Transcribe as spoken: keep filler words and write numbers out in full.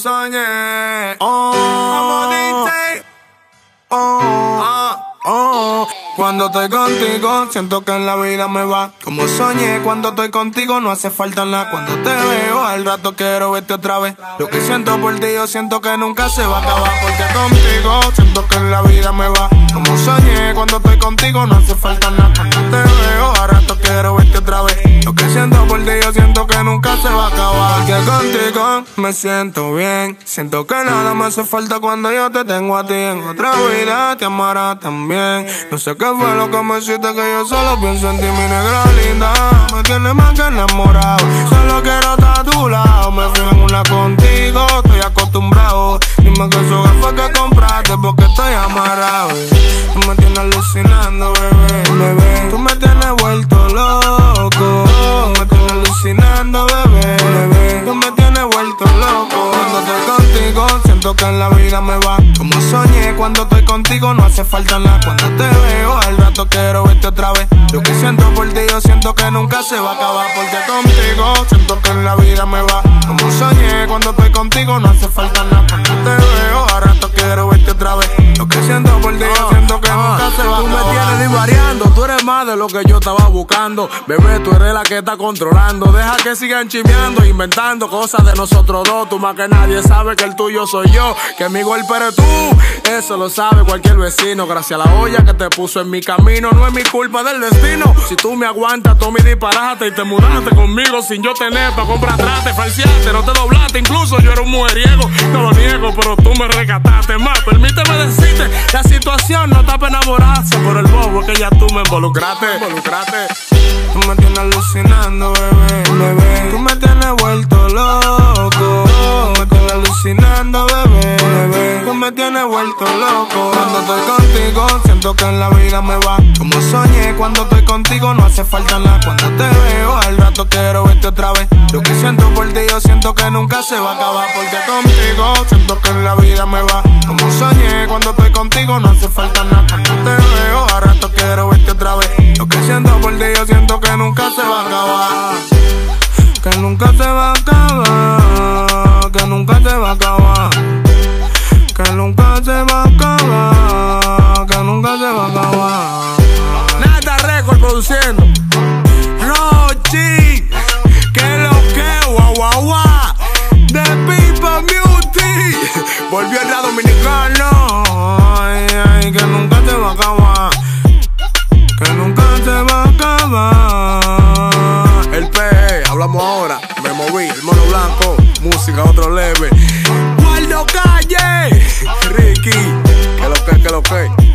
soñé. Oh, como dice. Oh, oh, oh. Cuando estoy contigo, siento que en la vida me va como soñé. Cuando estoy contigo, no hace falta nada. Cuando te veo, al rato quiero verte otra vez. Lo que siento por ti, yo siento que nunca se va a acabar. Porque contigo, siento que en la vida me va como soñé. Cuando estoy contigo, no hace falta nada. Cuando te veo, al rato quiero verte otra vez. Lo que siento por ti, yo siento que nunca se va a acabar. Porque contigo me siento bien. Siento que nada me hace falta cuando yo te tengo a ti. En otra vida te amarás también. No sé qué fue lo que me hiciste, que yo solo pienso en ti, mi negra linda. Me tienes más que enamorado. Solo quiero estar a tu lado. Me fui en una contigo, estoy acostumbrado. Dime que eso fue que compraste, porque estoy amarrado. Tú me tienes alucinando, bebé, bebé. Tú me tienes vuelto loco. Tú me tienes alucinando, bebé, bebé. Tú me tienes vuelto loco. Cuando estoy contigo, siento que en la vida me va como soñé. Cuando estoy contigo, no hace falta nada. Cuando te veo, al rato quiero verte otra vez. Lo que siento por ti, yo siento que nunca se va a acabar. Porque contigo, siento que en la vida me va como soñé. Cuando estoy contigo, no hace falta nada. Cuando te veo, al rato quiero verte otra vez. Lo que siento por ti, yo siento que nunca se va a acabar. Tú me tienes divariando, tú eres más de lo que yo estaba buscando. Bebé, tú eres la que está controlando. Deja que sigan chimeando, inventando cosas de nosotros dos. Tú más que nadie sabe que el tuyo soy yo, que mi golpe eres tú. Eso lo sabe cualquier vecino. Gracias a la olla que te puso en mi camino. No es mi culpa del destino. Si tú me aguantas, tú me disparaste y te mudaste conmigo sin yo tener pa' comprar trate, falseaste, no te doblaste. Incluso yo era un mujeriego, no lo niego, pero tú me rescataste más. Permíteme decirte, la situación no está para enamorarse. Por el bobo que ya tú me involucraste, involucraste. Tú me tienes alucinando, bebé, bebé. Tú me tienes vuelto loco. Tú me tienes alucinando, bebé, bebé. Tú me tienes vuelto loco. Cuando estoy contigo, siento que en la vida me va como soñé. Cuando estoy contigo, no hace falta nada. Cuando te veo, al rato quiero verte otra vez. Lo que siento por ti, yo siento que nunca se va a acabar. Porque contigo, siento que en la vida me va como soñé. Cuando estoy contigo, no hace falta nada. Cuando te veo, al rato quiero verte otra vez. Lo que siento por ti, yo siento que nunca se va a acabar. Que nunca se va a acabar. Que nunca se va a acabar. Que nunca se va a acabar. Que nunca se va a acabar. Nata Record produciendo. Rochi, que lo que, guau, guau, guau. The People Beauty. Volvió el la dominicano. Ay, ay, que nunca se va a acabar. Que nunca se va a acabar. El P E, hablamos ahora. Me moví, el mono blanco. Música otro leve. Guardo Calle. Ricky, que lo que, que lo que.